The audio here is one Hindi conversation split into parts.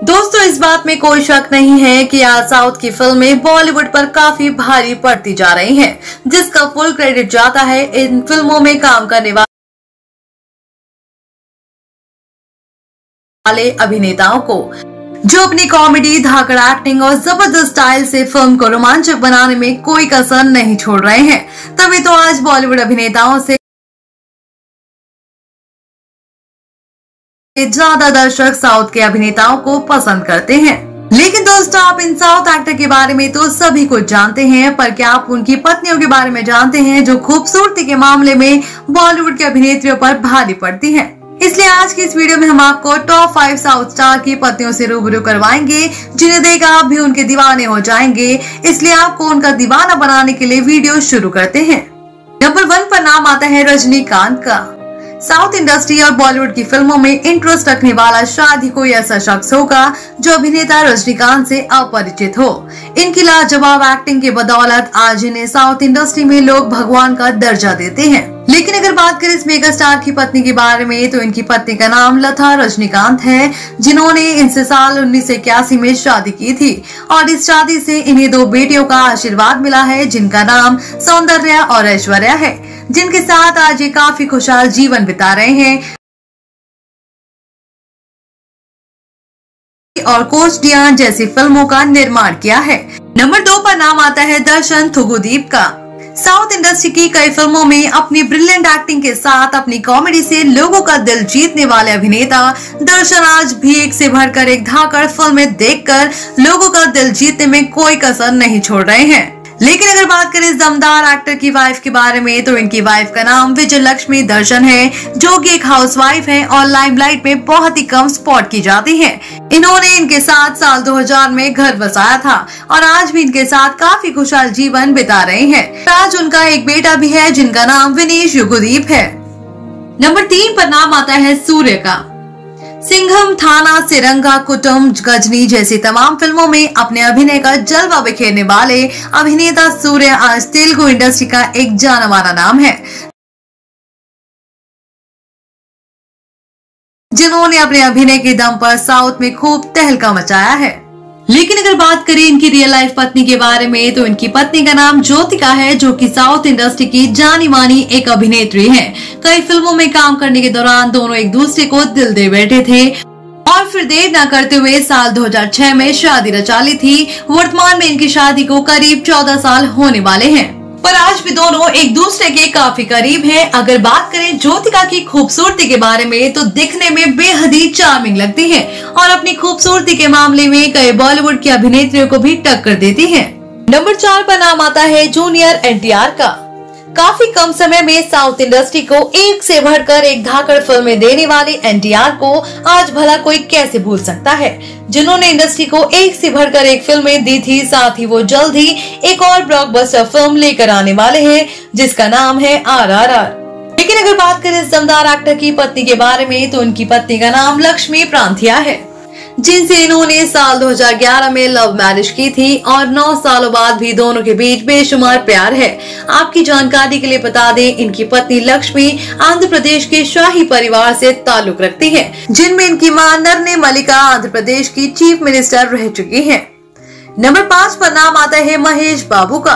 दोस्तों, इस बात में कोई शक नहीं है कि आज साउथ की फिल्में बॉलीवुड पर काफी भारी पड़ती जा रही हैं, जिसका फुल क्रेडिट जाता है इन फिल्मों में काम करने वाले अभिनेताओं को, जो अपनी कॉमेडी, धाकड़ एक्टिंग और जबरदस्त स्टाइल से फिल्म को रोमांचक बनाने में कोई कसर नहीं छोड़ रहे हैं। तभी तो आज बॉलीवुड अभिनेताओं से ज्यादा दर्शक साउथ के अभिनेताओं को पसंद करते हैं। लेकिन दोस्तों, आप इन साउथ एक्टर के बारे में तो सभी कुछ जानते हैं, पर क्या आप उनकी पत्नियों के बारे में जानते हैं, जो खूबसूरती के मामले में बॉलीवुड के अभिनेत्रियों पर भारी पड़ती हैं। इसलिए आज की इस वीडियो में हम आपको टॉप 5 साउथ स्टार की पत्नियों से रूबरू करवाएंगे, जिन्हें देख आप भी उनके दीवाने हो जाएंगे। इसलिए आपको उनका दीवाना बनाने के लिए वीडियो शुरू करते हैं। नंबर 1 पर नाम आता है रजनीकांत का। साउथ इंडस्ट्री और बॉलीवुड की फिल्मों में इंटरेस्ट रखने वाला शायद ही कोई ऐसा शख्स होगा जो अभिनेता रजनीकांत से अपरिचित हो। इनकी लाजवाब एक्टिंग के बदौलत आज इन्हें साउथ इंडस्ट्री में लोग भगवान का दर्जा देते हैं। लेकिन अगर बात करें इस मेगा स्टार की पत्नी के बारे में, तो इनकी पत्नी का नाम लता रजनीकांत है, जिन्होंने इनसे साल 1981 में शादी की थी और इस शादी से इन्हें 2 बेटियों का आशीर्वाद मिला है, जिनका नाम सौंदर्या और ऐश्वर्या है, जिनके साथ आज ये काफी खुशहाल जीवन बिता रहे हैं और कोच डियान जैसी फिल्मों का निर्माण किया है। नंबर 2 पर नाम आता है दर्शन थुगुदीप का। साउथ इंडस्ट्री की कई फिल्मों में अपनी ब्रिलियंट एक्टिंग के साथ अपनी कॉमेडी से लोगों का दिल जीतने वाले अभिनेता दर्शन आज भी एक से बढ़कर एक धाकड़ फिल्में देखकर लोगों का दिल जीतने में कोई कसर नहीं छोड़ रहे हैं। लेकिन अगर बात करें इस दमदार एक्टर की वाइफ के बारे में, तो इनकी वाइफ का नाम विजय लक्ष्मी दर्शन है, जो कि एक हाउसवाइफ है और लाइमलाइट में बहुत ही कम स्पॉट की जाती हैं। इन्होंने इनके साथ साल 2000 में घर बसाया था और आज भी इनके साथ काफी खुशहाल जीवन बिता रहे हैं। आज उनका एक बेटा भी है, जिनका नाम विनेश युगदीप है। नंबर 3 पर नाम आता है सूर्य का। सिंघम, थाना, सिरंगा, कुटुंब, गजनी जैसी तमाम फिल्मों में अपने अभिनय का जलवा बिखेरने वाले अभिनेता सूर्य आज तेलुगु इंडस्ट्री का एक जाना माना नाम है, जिन्होंने अपने अभिनय के दम पर साउथ में खूब तहलका मचाया है। लेकिन अगर बात करें इनकी रियल लाइफ पत्नी के बारे में, तो इनकी पत्नी का नाम ज्योतिका है, जो कि साउथ इंडस्ट्री की जानी मानी एक अभिनेत्री है। कई फिल्मों में काम करने के दौरान दोनों एक दूसरे को दिल दे बैठे थे और फिर देर न करते हुए साल 2006 में शादी रचा ली थी। वर्तमान में इनकी शादी को करीब 14 साल होने वाले हैं, पर आज भी दोनों एक दूसरे के काफी करीब हैं। अगर बात करें ज्योतिका की खूबसूरती के बारे में, तो दिखने में बेहद ही चार्मिंग लगती है और अपनी खूबसूरती के मामले में कई बॉलीवुड की अभिनेत्रियों को भी टक्कर देती है। नंबर 4 पर नाम आता है जूनियर एनटीआर का। काफी कम समय में साउथ इंडस्ट्री को एक से बढ़कर एक धाकड़ फिल्में देने वाले एनटीआर को आज भला कोई कैसे भूल सकता है, जिन्होंने इंडस्ट्री को एक से बढ़कर एक फिल्में दी थी। साथ ही वो जल्द ही एक और ब्लॉकबस्टर फिल्म लेकर आने वाले हैं, जिसका नाम है RRR। लेकिन अगर बात करें इस दमदार एक्टर की पत्नी के बारे में, तो उनकी पत्नी का नाम लक्ष्मी प्रांथिया है, जिनसे इन्होंने साल 2011 में लव मैरिज की थी और 9 सालों बाद भी दोनों के बीच बेशुमार प्यार है। आपकी जानकारी के लिए बता दें, इनकी पत्नी लक्ष्मी आंध्र प्रदेश के शाही परिवार से ताल्लुक रखती है, जिनमें इनकी मां नरने मलिका आंध्र प्रदेश की चीफ मिनिस्टर रह चुकी है। नंबर 5 पर नाम आता है महेश बाबू का।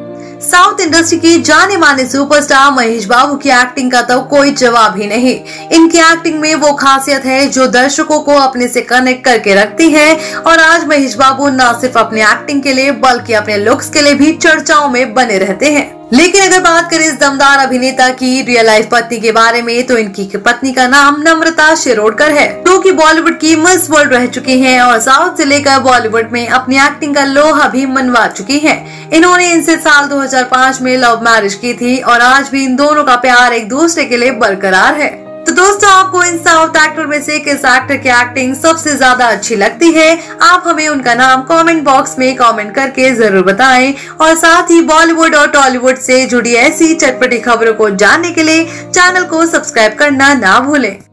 साउथ इंडस्ट्री की जाने माने सुपरस्टार महेश बाबू की एक्टिंग का तो कोई जवाब ही नहीं। इनकी एक्टिंग में वो खासियत है जो दर्शकों को अपने से कनेक्ट करके रखती है और आज महेश बाबू न सिर्फ अपनी एक्टिंग के लिए बल्कि अपने लुक्स के लिए भी चर्चाओं में बने रहते हैं। लेकिन अगर बात करें इस दमदार अभिनेता की रियल लाइफ पत्नी के बारे में, तो इनकी पत्नी का नाम नम्रता शिरोडकर है, जो कि बॉलीवुड की मिस वर्ल्ड रह चुकी हैं और साउथ से लेकर बॉलीवुड में अपनी एक्टिंग का लोहा भी मनवा चुकी हैं। इन्होंने इनसे साल 2005 में लव मैरिज की थी और आज भी इन दोनों का प्यार एक दूसरे के लिए बरकरार है। तो दोस्तों, आपको इन साउथ एक्टर में से किस एक्टर की एक्टिंग सबसे ज्यादा अच्छी लगती है? आप हमें उनका नाम कमेंट बॉक्स में कमेंट करके जरूर बताएं और साथ ही बॉलीवुड और टॉलीवुड से जुड़ी ऐसी चटपटी खबरों को जानने के लिए चैनल को सब्सक्राइब करना ना भूलें।